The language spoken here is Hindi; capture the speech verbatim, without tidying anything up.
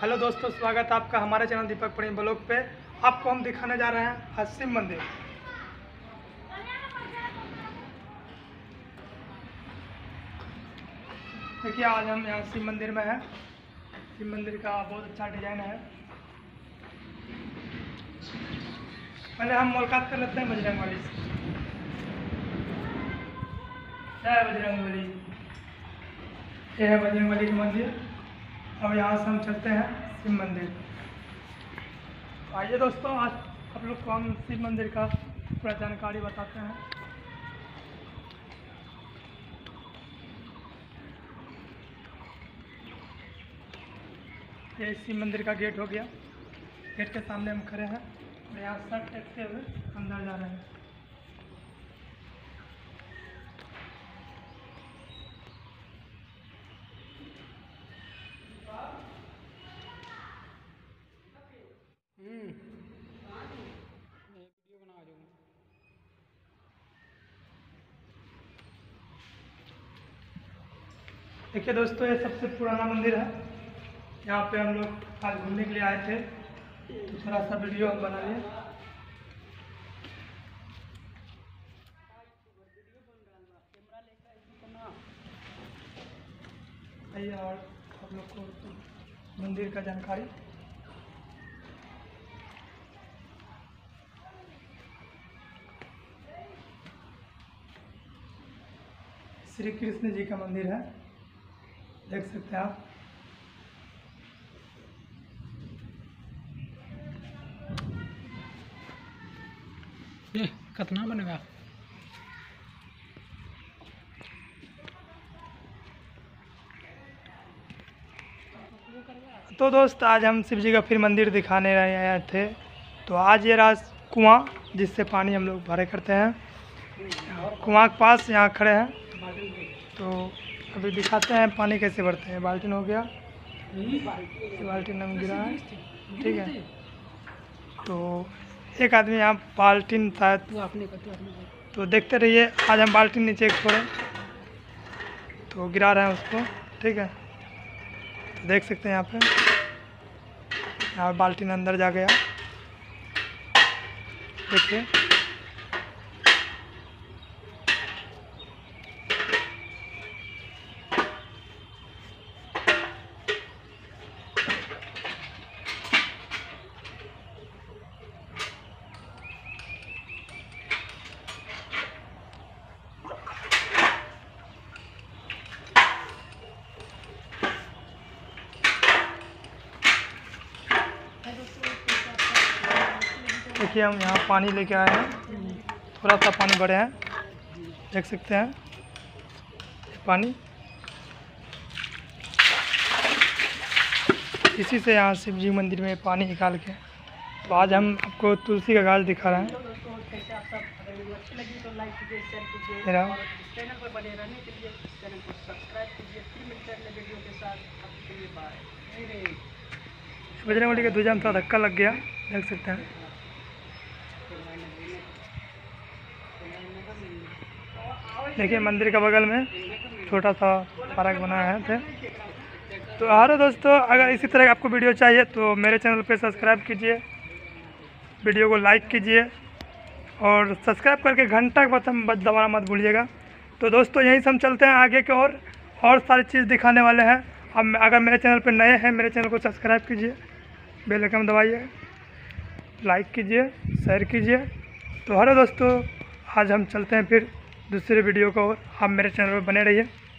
हेलो दोस्तों, स्वागत है आपका हमारे चैनल दीपक प्रेम ब्लॉग पे। आपको हम दिखाने जा रहे हैं आज शिव मंदिर। देखिए, आज हम यहाँ शिव मंदिर में हैं। शिव मंदिर का बहुत अच्छा डिजाइन है। पहले हम मुलाकात कर लेते हैं बजरंगबली से। जय बजरंगबली। ये है बजरंगबली का मंदिर। अब यहाँ से हम चलते हैं शिव मंदिर। आइए दोस्तों, आज आप लोग को हम शिव मंदिर का पूरा जानकारी बताते हैं। ये शिव मंदिर का गेट हो गया। गेट के सामने हम खड़े हैं और यहाँ सर टेकते हुए अंदर जा रहे हैं। देखिए दोस्तों, ये सबसे पुराना मंदिर है। यहाँ पे हम लोग आज घूमने के लिए आए थे, तो थोड़ा सा वीडियो हम बना लिए। आइए और आप लोग को मंदिर का जानकारी। श्री कृष्ण जी का मंदिर है, देख सकते हैं आप। ये कितना बनेगा? तो दोस्त, आज हम शिव जी का फिर मंदिर दिखाने आए थे। तो आज ये रहा कुआं जिससे पानी हम लोग भरे करते हैं। कुआं के पास यहाँ खड़े हैं, तो अभी दिखाते हैं पानी कैसे भरते हैं। बाल्टी हो गया, ये बाल्टी में गिरा है, ठीक है। तो एक आदमी यहाँ बाल्टी शायद, तो देखते रहिए। आज हम बाल्टी नीचे छोड़े तो गिरा रहे हैं उसको, ठीक है। तो देख सकते हैं यहाँ पे, यहाँ बाल्टी अंदर जा गया, देखिए। देखिए, हम यहाँ पानी लेके आए हैं। थोड़ा सा पानी भरे हैं, देख सकते हैं पानी। इसी से यहाँ शिव जी मंदिर में पानी निकाल के। तो आज हम आपको तुलसी का घाट दिखा रहे हैं। मेरा बजरंगबली के ध्वजा में थोड़ा धक्का लग गया, देख सकते हैं। देखिए, मंदिर के बगल में छोटा सा पार्क बनाया है थे। तो हेलो दोस्तों, अगर इसी तरह का आपको वीडियो चाहिए तो मेरे चैनल पे सब्सक्राइब कीजिए, वीडियो को लाइक कीजिए और सब्सक्राइब करके घंटा का बटन दबाना मत भूलिएगा। तो दोस्तों, यहीं से हम चलते हैं आगे की ओर, और सारी चीज़ दिखाने वाले हैं। अब अगर मेरे चैनल पर नए हैं, मेरे चैनल को सब्सक्राइब कीजिए, बेल आइकन दबाइए, लाइक कीजिए, शेयर कीजिए। तो हेलो दोस्तों, आज हम चलते हैं फिर दूसरे वीडियो को, और आप मेरे चैनल पर बने रहिए।